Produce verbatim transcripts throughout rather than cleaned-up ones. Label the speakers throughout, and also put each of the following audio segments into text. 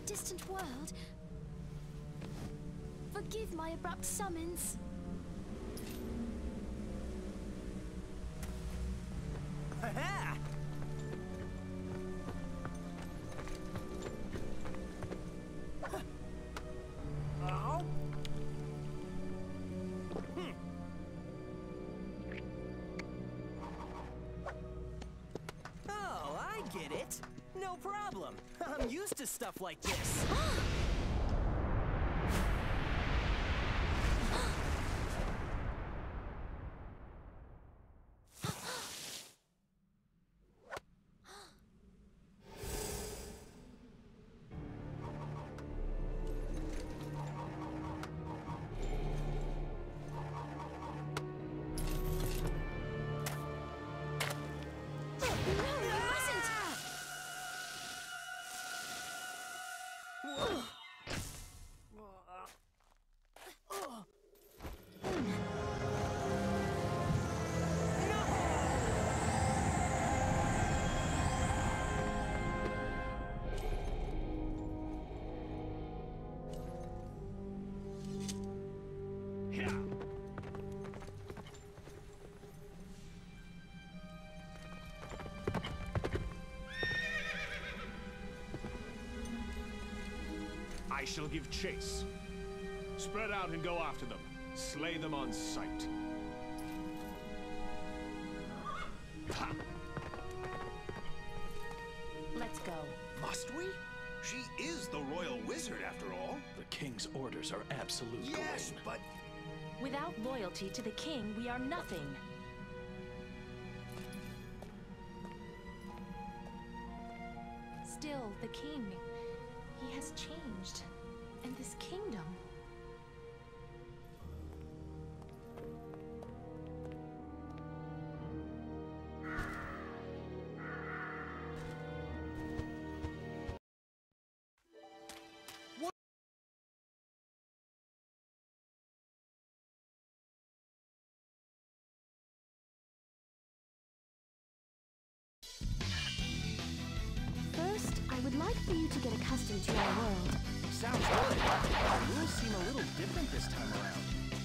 Speaker 1: distant world. Forgive my abrupt summons.
Speaker 2: Ha-ha! Oh. Hmm. Oh, I get it. No problem. I'm used to stuff like this.
Speaker 3: I shall give chase. Spread out and go after them. Slay them on sight. Ha!
Speaker 1: Let's go.
Speaker 4: Must we? She is the royal wizard, after all.
Speaker 5: The king's orders are absolute,
Speaker 4: Yes,
Speaker 5: Gawain.
Speaker 4: but...
Speaker 1: Without loyalty to the king, we are nothing. Still, the king, he has changed. And this kingdom. First, I would like for you to get accustomed to our world.
Speaker 2: Sounds good. The rules seem a little different this time around.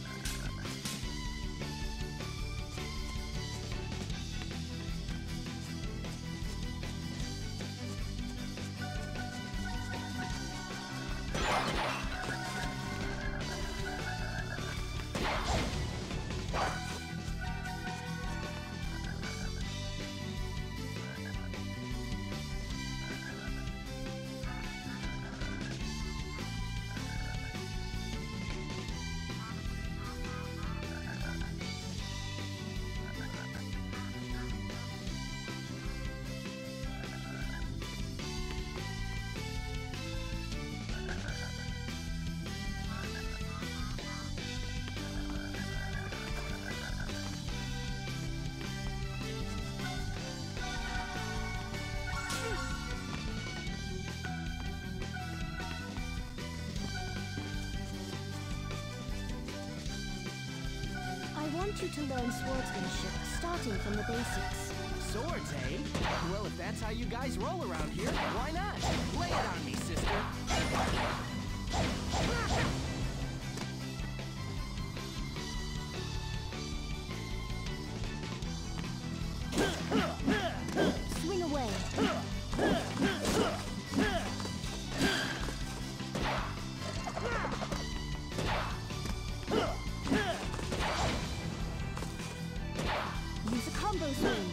Speaker 1: I want you to learn swordsmanship, starting from the basics.
Speaker 2: Swords, eh? Well, if that's how you guys roll around here, why not? Lay it on me, sister.
Speaker 1: Swing away. Use a combo swing.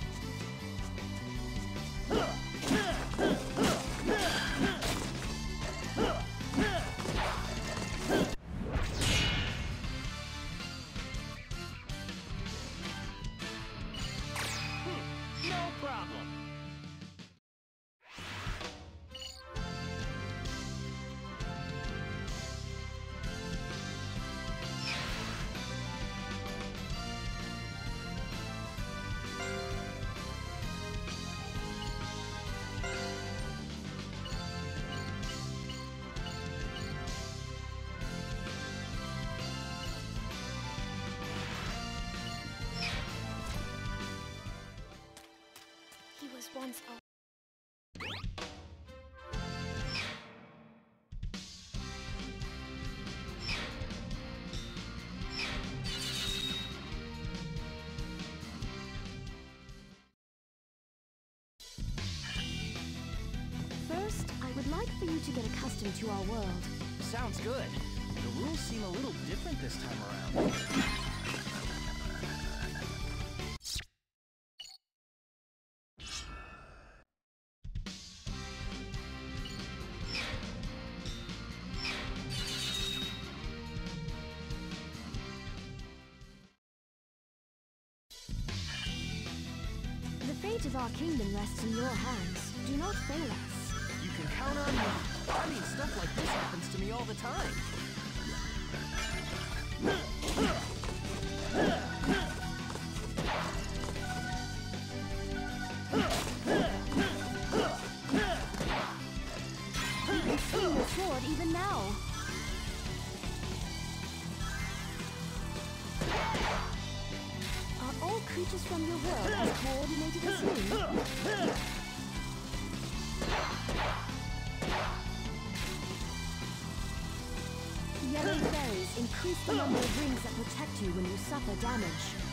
Speaker 2: No problem.
Speaker 1: He was once a would like for you to get accustomed to our world.
Speaker 2: Sounds good. The rules seem a little different this time around.
Speaker 1: The fate of our kingdom rests in your hands. Do not fail us.
Speaker 2: You can count on me. I mean, stuff like this happens to me all the time.
Speaker 1: You can swing your sword even now. Are all creatures from your world as coordinated as you? Yellow fairies increase the number of rings that protect you when you suffer damage.